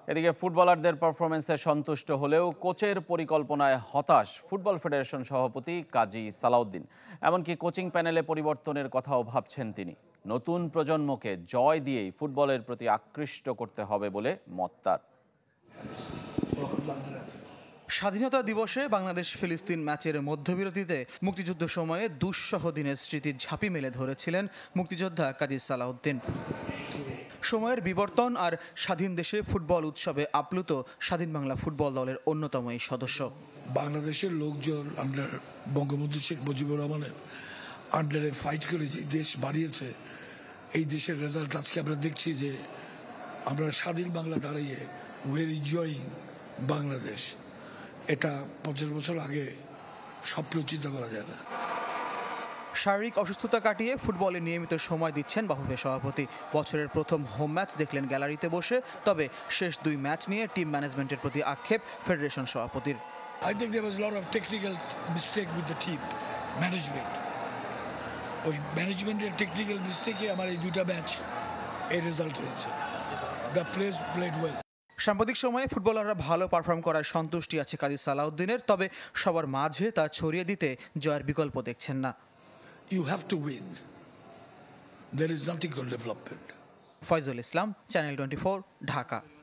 এদিকে ফুটবলারদের পারফরমেন্সে সন্তুষ্ট হলেও কোচের পরিকল্পনায় হতাশ ফুটবল ফেডারেশন সভাপতি কাজী সালাউদ্দিন। এমনকি কোচিং প্যানেলে পরিবর্তনের কথাও ভাবছেন তিনি। নতুন প্রজন্মকে জয় দিয়েই ফুটবলের প্রতি আকৃষ্ট করতে হবে বলে মত তার। স্বাধীনতা দিবসে বাংলাদেশ ফিলিস্তিন ম্যাচের মধ্যবিরতিতে মুক্তিযুদ্ধ সময়ে দুঃসহ দিনের স্মৃতির ঝাঁপি মেলে ধরেছিলেন মুক্তিযোদ্ধা কাজী সালাউদ্দিন। সময়ের বিবর্তন আর স্বাধীন দেশে ফুটবল উৎসবে আপ্লুত স্বাধীন বাংলা ফুটবল দলের অন্যতম এই সদস্য। বাংলাদেশের লোকজন আন্ডার বঙ্গবন্ধু শেখ মুজিবুর রহমানের আন্ডারে ফাইট করে যে দেশ বাড়িয়েছে, এই দেশের রেজাল্ট আজকে আমরা দেখছি যে আমরা স্বাধীন বাংলা দাঁড়িয়ে উইয়ার এনজয়িং বাংলাদেশ। এটা 50 বছর আগে স্বপ্ন চিন্তা করা যায় না। শারীরিক অসুস্থতা কাটিয়ে ফুটবলে নিয়মিত সময় দিচ্ছেন বাফুফে সভাপতি। বছরের প্রথম হোম ম্যাচ দেখলেন গ্যালারিতে বসে, তবে শেষ 2 ম্যাচ নিয়ে টিম ম্যানেজমেন্টের প্রতি আক্ষেপ ফেডারেশন সভাপতির। I think there was a lot of technical mistake with the team management. ওই ম্যানেজমেন্টের টেকনিক্যাল মিস্টেকে আমার এই 2টা ম্যাচ এই রেজাল্ট হয়েছে। The players played well. সাম্প্রতিক সময়ে ফুটবলাররা ভালো পারফর্ম করার সন্তুষ্টি আছে কাজী সালাউদ্দিনের, তবে সবার মাঝে তা ছড়িয়ে দিতে জয়ের বিকল্প দেখছেন না। You have to win. There is nothing called development. Faizul Islam, channel 24, Dhaka.